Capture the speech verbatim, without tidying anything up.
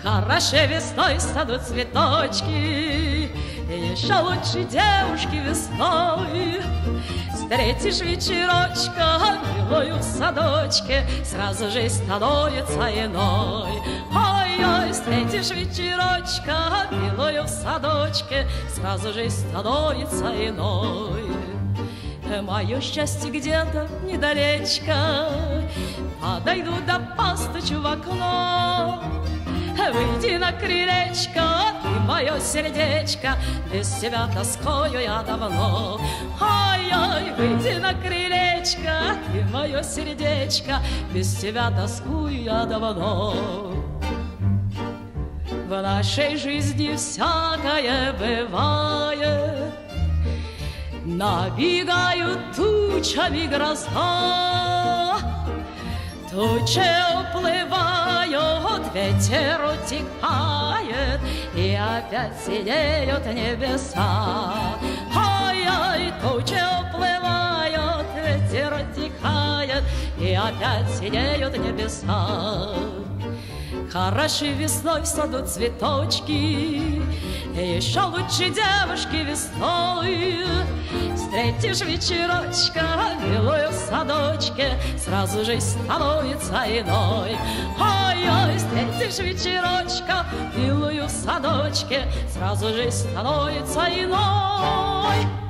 Хороши весной садут цветочки, еще лучше девушки весной. Встретишь вечерочка милую в садочке, сразу же становится иной. Ой-ой, встретишь вечерочка милую в садочке, сразу же становится иной. Мое счастье где-то недалечко, подойду да постучу в окно. Выйди на крылечко, ты мое сердечко, без тебя тоскою я давно. Ой-ой, выйди на крылечко, ты мое сердечко, без тебя тоскую я давно. В нашей жизни всякое бывает, набегают тучами гроза. Тучи уплывают, ветер утихает, и опять синеют небеса. Ой-ой, тучи уплывают, ветер утихает, и опять синеют небеса. Хороши весной в саду цветочки, еще лучше девушки весной. Встретишь вечерочка милую в садочке, сразу же становится иной. Ой-ой, встретишь вечерочка милую в садочке, сразу же становится иной.